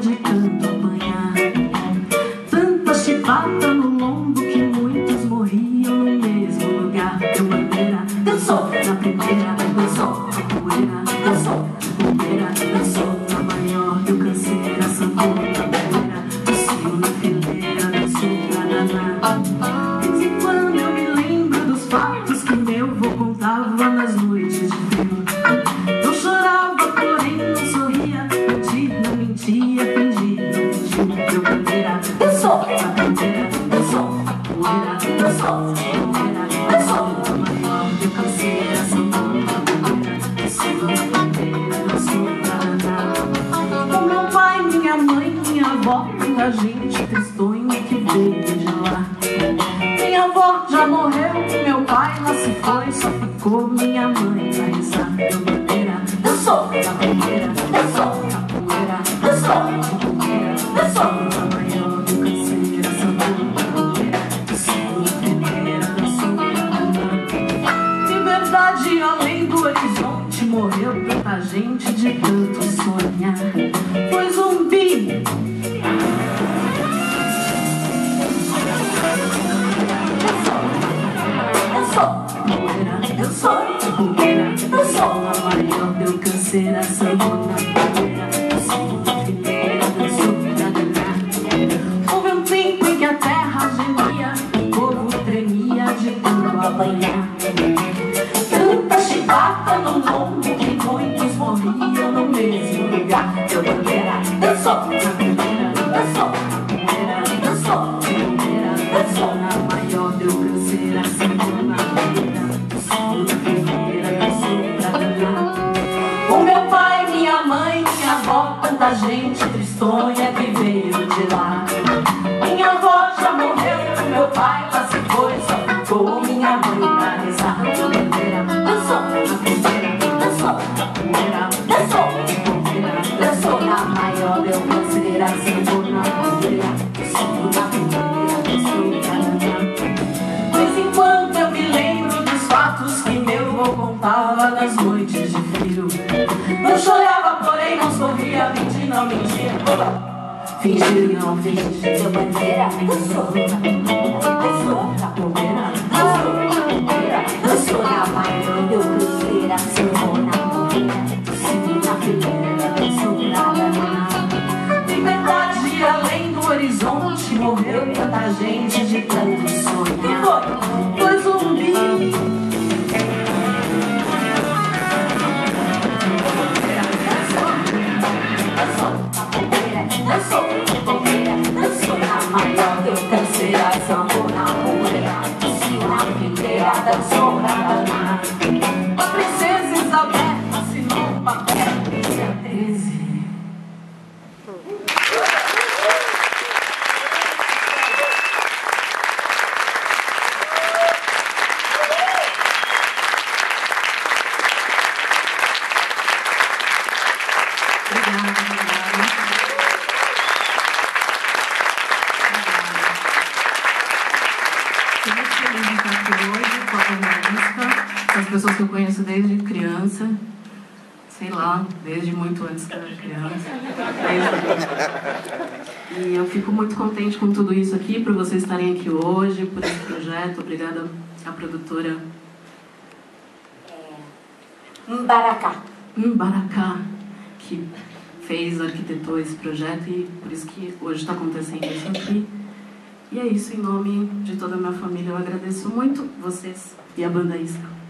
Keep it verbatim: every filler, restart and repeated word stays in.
de tanto apanhar. Tanta chibata no lombo que muitos morriam no mesmo lugar. Meu bandeira dançou na primeira, dançou na poeira, dançou na primeira, dançou na maior, deu canseira, sambou na poeira, desceu na fileira, dançou pra danar. De vez em quando eu me lembro dos fatos que meu vô contava nas noites de frio. Não chorava, porém não sorria, mentia, não mentia, fingia, não fingia. Meu bandeira dançou na primeira, dançou na poeira, dançou na primeira, dançou na maior, deu canseira, sambou na poeira, desceu na bandeira, dançou pra danar. Com meu pai, minha mãe, minha avó, muita gente tristonha que veio de lá. Minha avó já morreu, meu pai lá se foi, só ficou minha mãe pra rezar. Meu bandeira dançou na primeira, dançou na poeira, dançou na poeira, dançou na maior, deu canseira, sambou na poeira, desceu na primeira, dançou pra danar. De verdade, além do horizonte, morreu tanta gente de tanto sonhar. Foi zumbi. Dançou na poeira, dançou na maior, deu canseira, sambou na poeira, dançou na fileira, dançou pra danar. Houve um tempo em que a terra gemia, o povo tremia de tanto apanhar. Tanta chibata no lombo que muitos morriam no mesmo lugar. Meu bandeira dançou na primeira, dançou na poeira, dançou na primeira, dançou na maior, deu canseira, sambou na poeira. O meu pai, minha mãe, minha avó, tanta gente tristonha que veio de lá. Minha avó já morreu, meu pai lá se foi, só ficou minha mãe pra rezar. Meu bandeira dançou na primeira, dançou na poeira, dançou na poeira, dançou na maior, deu canseira, sambou na poeira, dançou na primeira, dançou pra danar. De vez em quando eu me lembro dos fatos que meu vô contava nas noites de frio. Não chorava, porém não sorria, mentia, não mentia, fingiu, não fingiu. Meu bandeira dançou na primeira, dançou na poeira, dançou na poeira, dançou na maior, deu canseira, sambou na poeira, desceu na fileira, dançou pra danar. De verdade, além do horizonte, morreu tanta gente de tanto sonhar. Foi zumbi. Dançou na poeira, dançou na maior, deu canseira, sambou na poeira, desceu na fileira, dançou pra danar. A princesa Isabel assinou um papel, dia treze. As pessoas que eu conheço desde criança, sei lá, desde muito antes que eu era criança. E eu fico muito contente com tudo isso aqui, por vocês estarem aqui hoje, por esse projeto. Obrigada à produtora Mbaracá. Mbaracá, que fez, arquitetou esse projeto, e por isso que hoje está acontecendo isso aqui. E é isso, em nome de toda a minha família, eu agradeço muito vocês e a Banda Isca.